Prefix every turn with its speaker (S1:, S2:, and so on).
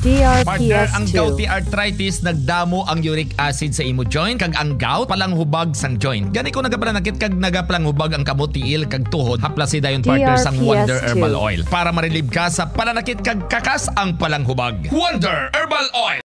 S1: Partner, ang gouty arthritis nagdamo ang uric acid sa imo joint kag ang gout palang hubag sang joint. Gani ko nagapanakit kag nagapalang hubag ang kamot tiil kag tuhod, haplas si dayon partner sang Wonder Herbal Oil para marilib ka sa pananakit kag kakas ang palang hubag. Wonder Herbal Oil.